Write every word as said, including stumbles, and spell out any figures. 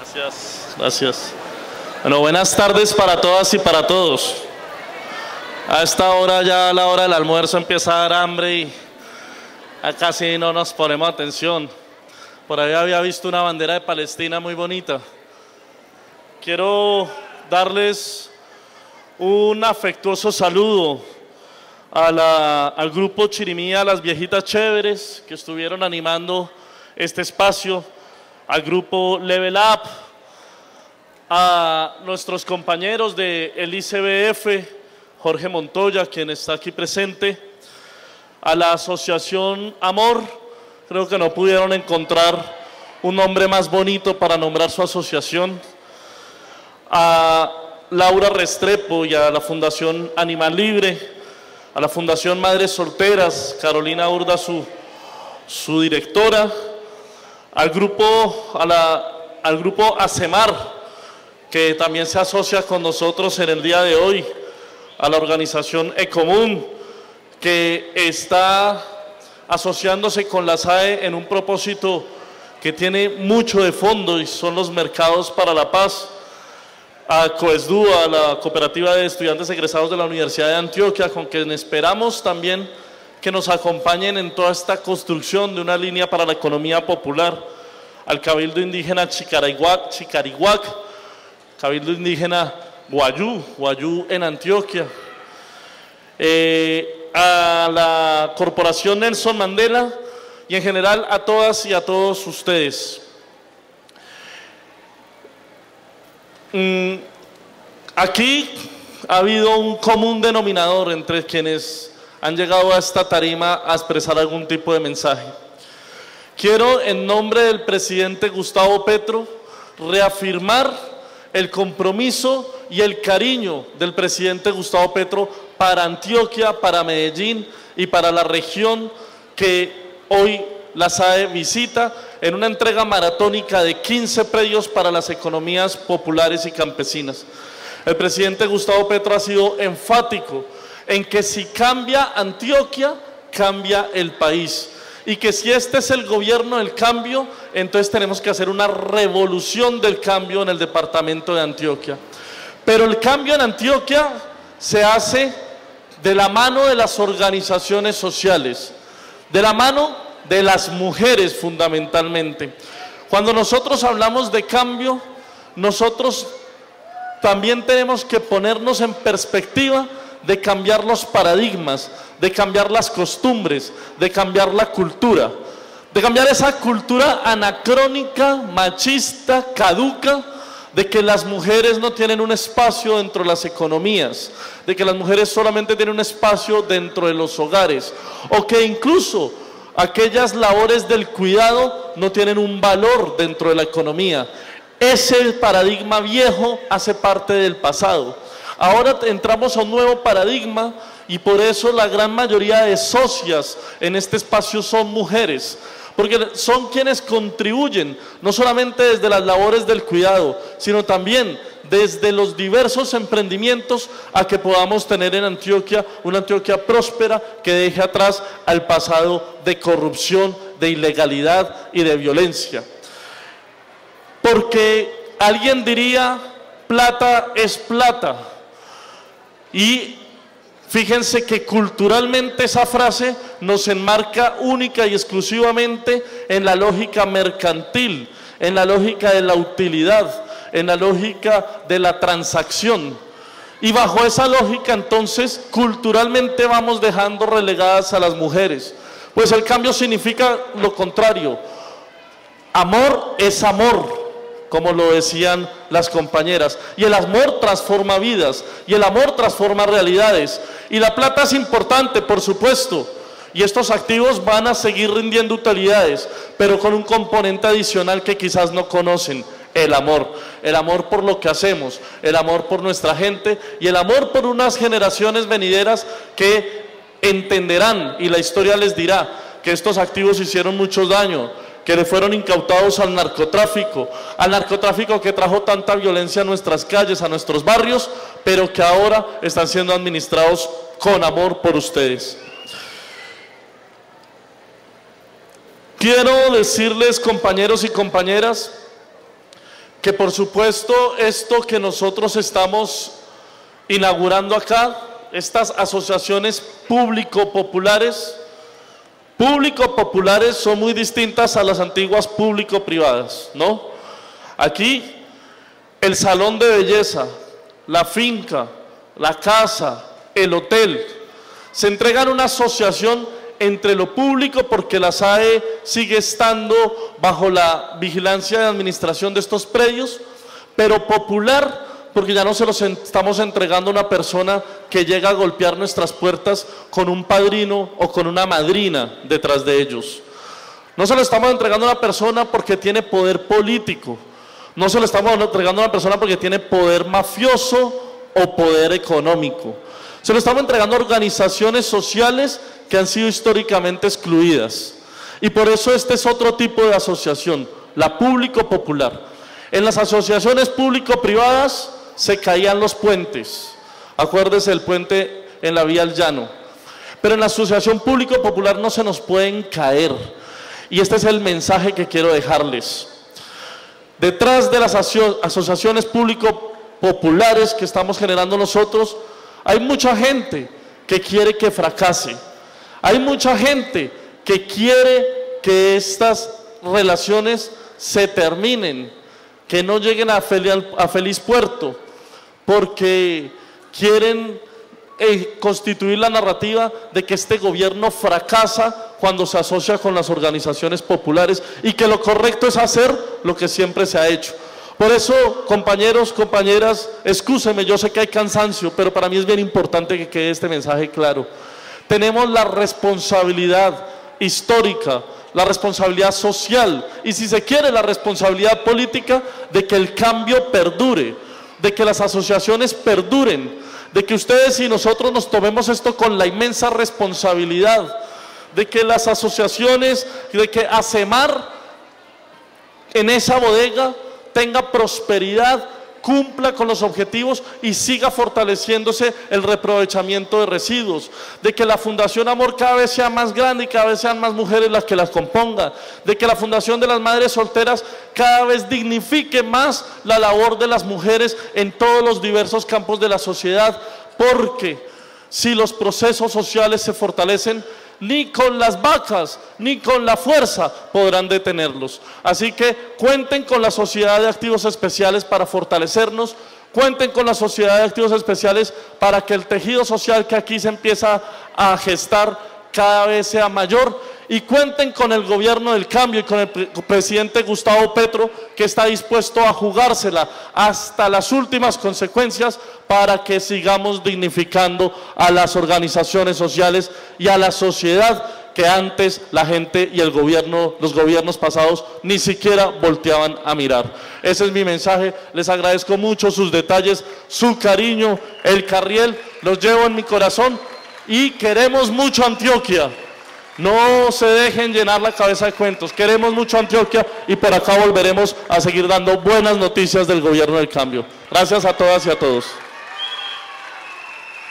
Gracias, gracias. Bueno, buenas tardes para todas y para todos. A esta hora, ya a la hora del almuerzo, empieza a dar hambre y casi no nos ponemos atención. Por ahí había visto una bandera de Palestina muy bonita. Quiero darles un afectuoso saludo a la, al grupo Chirimía, las viejitas chéveres que estuvieron animando este espacio, al grupo Level Up, a nuestros compañeros del I C B F, Jorge Montoya, quien está aquí presente, a la asociación Amor. Creo que no pudieron encontrar un nombre más bonito para nombrar su asociación, a Laura Restrepo y a la Fundación Animal Libre, a la Fundación Madres Solteras, Carolina Urda, su, su directora, al grupo, a la, al grupo ASEMAR, que también se asocia con nosotros en el día de hoy, a la organización Ecomún, que está asociándose con la S A E en un propósito que tiene mucho de fondo y son los mercados para la paz, a COESDU, a la Cooperativa de Estudiantes Egresados de la Universidad de Antioquia, con quien esperamos también que nos acompañen en toda esta construcción de una línea para la economía popular, al Cabildo Indígena Chicariguac, Chicariguac, Cabildo Indígena Guayú, Guayú en Antioquia, eh, a la Corporación Nelson Mandela y en general a todas y a todos ustedes. Mm, aquí ha habido un común denominador entre quienes han llegado a esta tarima a expresar algún tipo de mensaje. Quiero, en nombre del presidente Gustavo Petro, reafirmar el compromiso y el cariño del presidente Gustavo Petro para Antioquia, para Medellín y para la región que hoy la S A E visita en una entrega maratónica de quince predios para las economías populares y campesinas. El presidente Gustavo Petro ha sido enfático en que si cambia Antioquia, cambia el país. Y que si este es el gobierno del cambio, entonces tenemos que hacer una revolución del cambio en el departamento de Antioquia. Pero el cambio en Antioquia se hace de la mano de las organizaciones sociales, de la mano de las mujeres fundamentalmente. Cuando nosotros hablamos de cambio, nosotros también tenemos que ponernos en perspectiva de cambiar los paradigmas, de cambiar las costumbres, de cambiar la cultura, de cambiar esa cultura anacrónica, machista, caduca, de que las mujeres no tienen un espacio dentro de las economías, de que las mujeres solamente tienen un espacio dentro de los hogares, o que incluso aquellas labores del cuidado no tienen un valor dentro de la economía. Ese paradigma viejo hace parte del pasado. Ahora entramos a un nuevo paradigma y por eso la gran mayoría de socias en este espacio son mujeres, porque son quienes contribuyen, no solamente desde las labores del cuidado, sino también desde los diversos emprendimientos a que podamos tener en Antioquia una Antioquia próspera que deje atrás al pasado de corrupción, de ilegalidad y de violencia. Porque alguien diría, plata es plata. Y fíjense que culturalmente esa frase nos enmarca única y exclusivamente en la lógica mercantil, en la lógica de la utilidad, en la lógica de la transacción. Y bajo esa lógica entonces culturalmente vamos dejando relegadas a las mujeres. Pues el cambio significa lo contrario. Amor es amor, como lo decían las compañeras, y el amor transforma vidas, y el amor transforma realidades, y la plata es importante, por supuesto, y estos activos van a seguir rindiendo utilidades, pero con un componente adicional que quizás no conocen, el amor, el amor por lo que hacemos, el amor por nuestra gente, y el amor por unas generaciones venideras que entenderán, y la historia les dirá, que estos activos hicieron mucho daño, que le fueron incautados al narcotráfico, al narcotráfico que trajo tanta violencia a nuestras calles, a nuestros barrios, pero que ahora están siendo administrados con amor por ustedes. Quiero decirles, compañeros y compañeras, que por supuesto esto que nosotros estamos inaugurando acá, estas asociaciones público-populares, público-populares son muy distintas a las antiguas público-privadas, ¿no? Aquí el salón de belleza, la finca, la casa, el hotel, se entregan una asociación entre lo público porque la S A E sigue estando bajo la vigilancia de administración de estos predios, pero popular porque ya no se los estamos entregando a una persona que llega a golpear nuestras puertas con un padrino o con una madrina detrás de ellos. No se lo estamos entregando a una persona porque tiene poder político, no se lo estamos entregando a una persona porque tiene poder mafioso o poder económico. Se lo estamos entregando a organizaciones sociales que han sido históricamente excluidas. Y por eso este es otro tipo de asociación, la público-popular. En las asociaciones público-privadas se caían los puentes. Acuérdese el puente en la vía al llano. Pero en la asociación público-popular no se nos pueden caer. Y este es el mensaje que quiero dejarles. Detrás de las aso- asociaciones público-populares que estamos generando nosotros, hay mucha gente que quiere que fracase. Hay mucha gente que quiere que estas relaciones se terminen, que no lleguen a feliz, a feliz puerto, porque quieren eh, constituir la narrativa de que este gobierno fracasa cuando se asocia con las organizaciones populares y que lo correcto es hacer lo que siempre se ha hecho. Por eso, compañeros, compañeras, excúsenme, yo sé que hay cansancio, pero para mí es bien importante que quede este mensaje claro. Tenemos la responsabilidad histórica, la responsabilidad social y, si se quiere, la responsabilidad política de que el cambio perdure, de que las asociaciones perduren, de que ustedes y nosotros nos tomemos esto con la inmensa responsabilidad, de que las asociaciones, de que ASEMAR en esa bodega tenga prosperidad, cumpla con los objetivos y siga fortaleciéndose el reaprovechamiento de residuos, de que la Fundación Amor cada vez sea más grande y cada vez sean más mujeres las que las compongan, de que la Fundación de las Madres Solteras cada vez dignifique más la labor de las mujeres en todos los diversos campos de la sociedad, porque si los procesos sociales se fortalecen, ni con las vacas, ni con la fuerza podrán detenerlos. Así que cuenten con la Sociedad de Activos Especiales para fortalecernos, cuenten con la Sociedad de Activos Especiales para que el tejido social que aquí se empieza a gestar cada vez sea mayor, y cuenten con el gobierno del cambio y con el presidente Gustavo Petro, que está dispuesto a jugársela hasta las últimas consecuencias para que sigamos dignificando a las organizaciones sociales y a la sociedad que antes la gente y el gobierno, los gobiernos pasados ni siquiera volteaban a mirar. Ese es mi mensaje, les agradezco mucho sus detalles, su cariño, el carriel, los llevo en mi corazón y queremos mucho Antioquia. No se dejen llenar la cabeza de cuentos, queremos mucho Antioquia y por acá volveremos a seguir dando buenas noticias del gobierno del cambio. Gracias a todas y a todos.